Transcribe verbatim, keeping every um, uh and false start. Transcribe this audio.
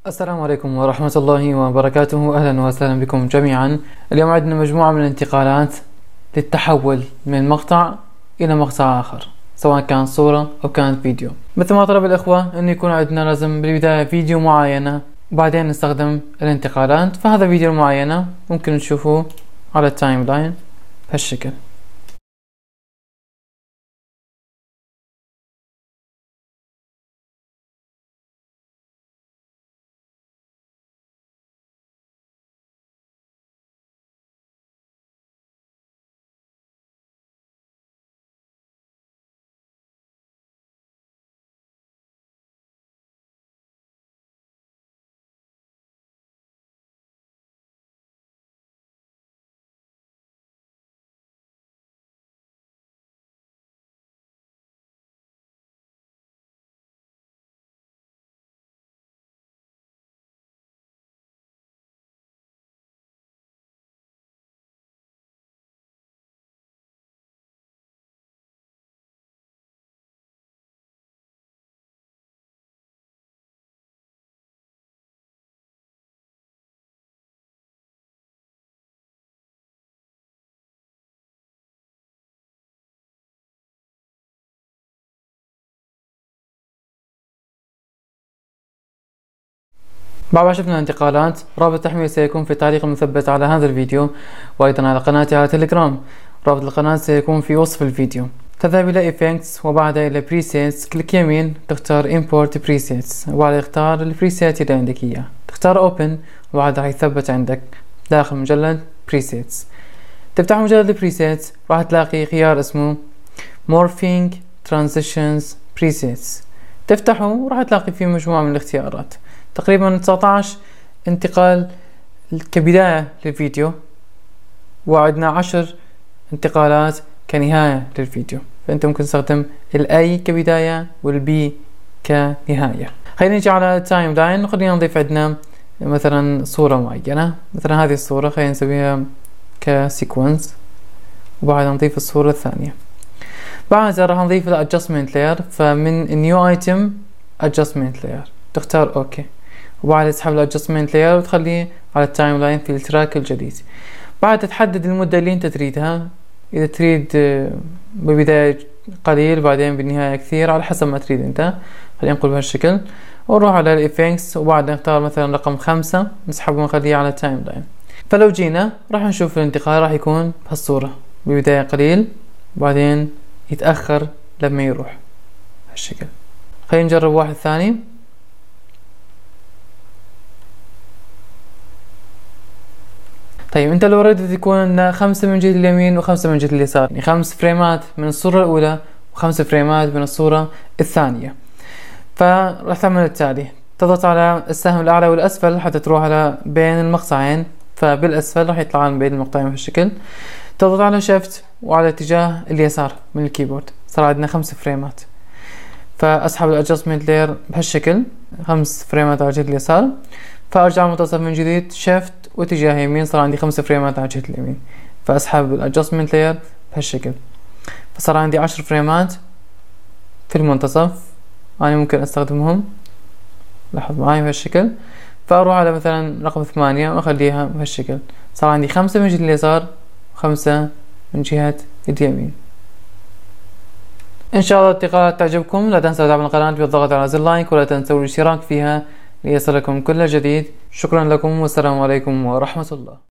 السلام عليكم ورحمة الله وبركاته. أهلا وسهلا بكم جميعا. اليوم عندنا مجموعة من الانتقالات للتحول من مقطع إلى مقطع آخر، سواء كان صورة أو كانت فيديو. مثل ما طلب الإخوة أن يكون عندنا لازم بالبداية فيديو معينة وبعدين نستخدم الانتقالات، فهذا فيديو معينة ممكن تشوفوه على التايم لاين بهالشكل. بعد ما شفنا الانتقالات، رابط التحميل سيكون في التعليق المثبت على هذا الفيديو، وأيضا على قناتي على تليجرام. رابط القناة سيكون في وصف الفيديو. تذهب إلى Effects وبعدها إلى Presets، كليك يمين تختار Import Presets وبعدها تختار البريسيت اللي عندك إياه، تختار Open وبعدها يثبت عندك داخل مجلد Presets. تفتح مجلد Presets راح تلاقي خيار اسمه Morphing Transitions Presets، تفتحه وراح تلاقي فيه مجموعة من الاختيارات، تقريبا تسعة عشر انتقال كبداية للفيديو، وعندنا عشر انتقالات كنهاية للفيديو. فانت ممكن تستخدم الاي كبداية والبي كنهاية. خلينا نجي على التايم لاين وخلينا نضيف عندنا مثلا صورة معينة. مثلا هذه الصورة خلينا نسويها كسيكونس وبعدها نضيف الصورة الثانية. بعدها راح نضيف ال adjustment layer، فمن new item adjustment layer تختار اوكي وبعدها تسحب ال adjustment layer وتخليه على التايم لاين في التراك الجديد. بعد تحدد المدة اللي انت تريدها، اذا تريد بالبداية قليل بعدين بالنهاية كثير على حسب ما تريد انت. خلينا نقول بهالشكل ونروح على الايفكتس وبعدها نختار مثلا رقم خمسة نسحبه ونخليه على التايم لاين. فلو جينا راح نشوف الانتقال راح يكون بهالصورة، بالبداية قليل وبعدين يتأخر لما يروح هالشكل. خلينا نجرب واحد ثاني. طيب انت لو ردت يكون خمسة من جهة اليمين وخمسة من جهة اليسار، يعني خمس فريمات من الصورة الأولى وخمس فريمات من الصورة الثانية، فراح تعمل التالي: تضغط على السهم الأعلى والأسفل حتى تروح على بين المقطعين، فبالأسفل راح يطلع عن بين المقطعين بهالشكل. تضغط على شيفت وعلى اتجاه اليسار من الكيبورد، صار عندنا خمس فريمات، فأسحب الادجستمنت لاير بهالشكل خمس فريمات على جهة اليسار، فأرجع المنتصف من جديد شيفت واتجاه يمين، صار عندي خمس فريمات على جهة اليمين، فأسحب الادجستمنت لاير بهالشكل، فصار عندي عشر فريمات في المنتصف. أنا ممكن أستخدمهم، لاحظ معي بهالشكل، فأروح على مثلا رقم ثمانية وأخليها بهالشكل، صار عندي خمسة من جهة اليسار وخمسة من جهة اليمين. إن شاء الله الانتقالات تعجبكم. لا تنسوا دعم القناة بالضغط على زر لايك، ولا تنسوا الاشتراك فيها ليصلكم كل جديد. شكرا لكم والسلام عليكم ورحمة الله.